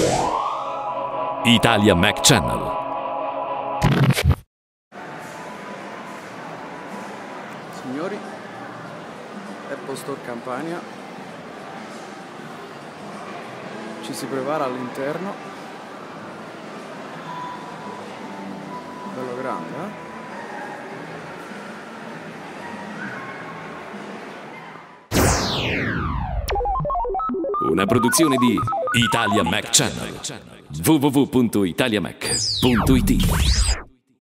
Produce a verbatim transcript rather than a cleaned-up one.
Italia Mac Channel. Signori, Apple Store Campania, ci si prepara all'interno, bello grande, eh? Una produzione di Italia Mac Channel. w w w punto italiamac punto it